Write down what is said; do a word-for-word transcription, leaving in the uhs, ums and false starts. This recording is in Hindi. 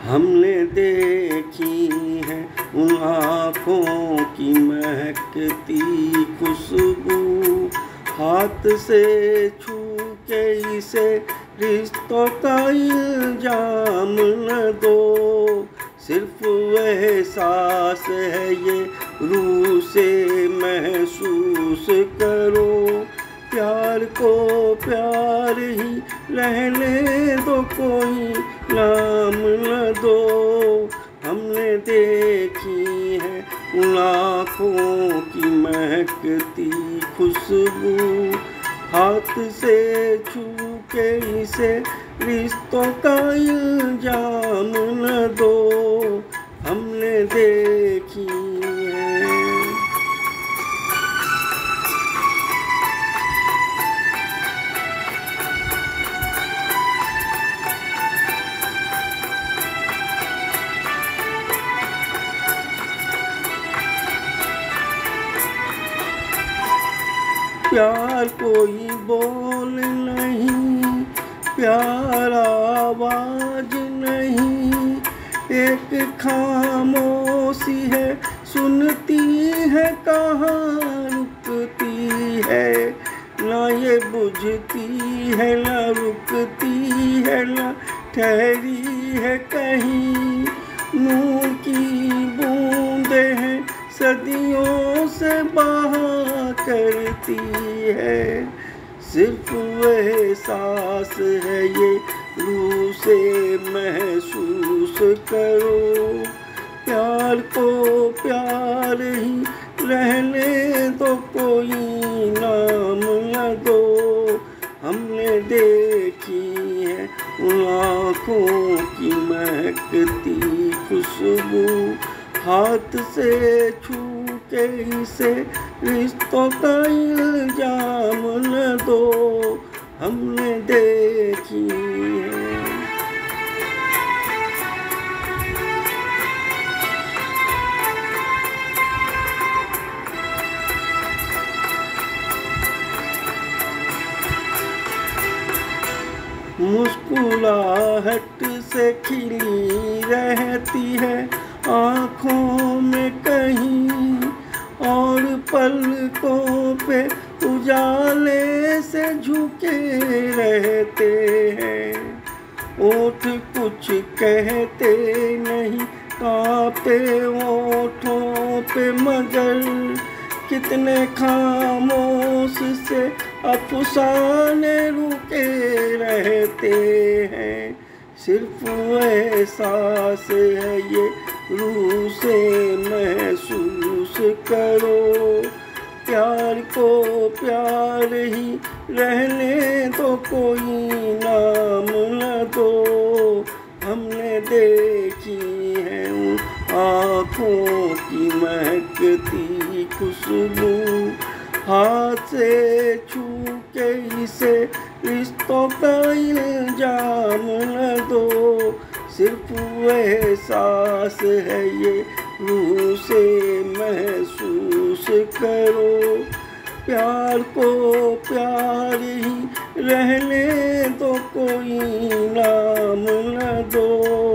हमने देखी है उन आँखों की महकती खुशबू, हाथ से छू के इसे रिश्तों का इल्जाम न दो। सिर्फ एहसास है ये रूह से महसूस करो, प्यार को प्यार ही रहने दो, कोई नाम न दो। हमने देखी है उन आँखों की महकती खुशबू, हाथ से छू के इसे रिश्तों का इल्जाम न दो। हमने देखी है। प्यार कोई बोल नहीं, प्यार आवाज नहीं, एक खामोशी है सुनती है कहाँ रुकती है। ना ये बुझती है ना रुकती है, ना ठहरी है कहीं। नूर की बूंदे हैं सदियों से बहा करती है, सिर्फ एहसास है ये रूह से महसूस करो। प्यार को प्यार ही रहने दो, कोई नाम न दो। हमने देखी है उन आँखों की महकती खुशबू, हाथ से छू के इसे रिश्तों का इल्जाम न दो। हमने देखी है। मुस्कुराहट से खिली रहती है आँखों में कहीं, और पलकों पे उजाले से झुके रहते हैं। ओठ कुछ कहते नहीं, कांपे ओठों पे मगर कितने खामोश से अफसाने रुके रहते हैं। सिर्फ एहसास है ये रूह से महसूस करो, प्यार को प्यार ही रहने दो, कोई नाम न दो। हमने देखी है उन आँखों की महकती खुशबू, हाथ से छू के इसे रिश्तों का इल्जाम न दो। सिर्फ एहसास है ये रूह से महसूस करो, प्यार को प्यार ही रहने दो, कोई नाम न दो।